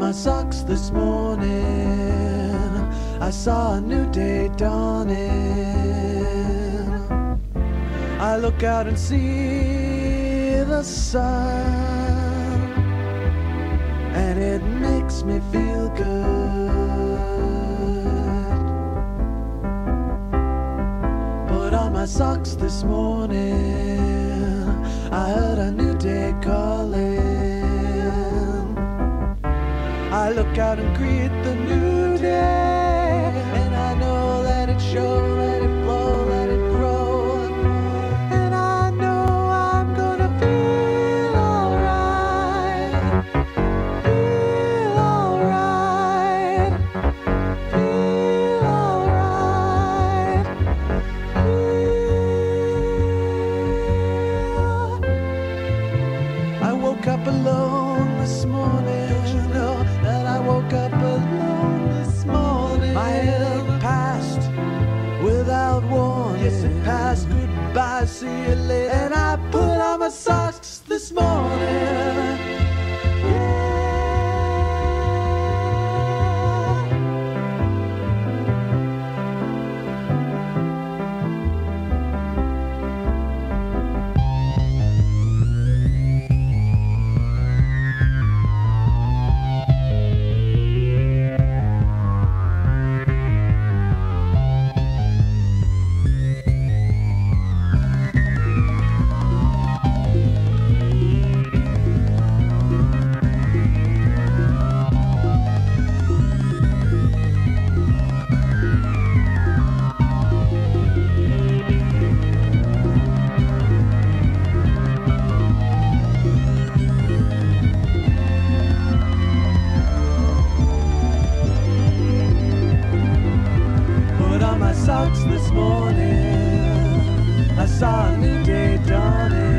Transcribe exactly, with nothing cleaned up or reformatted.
my socks this morning, I saw a new day dawning. I look out and see the sun, and it makes me feel good. Put on my socks this morning, I heard a new day calling. I look out and greet the new day, and I know that it shows, let it flow, let it grow. And I know I'm gonna feel alright, feel alright, feel alright, feel. I woke up alone this morning. Don't you know that I woke up alone this morning? My head passed without warning. Yes, it passed. Goodbye, see you later. And I put on my socks this morning. This morning, I saw a new day dawning.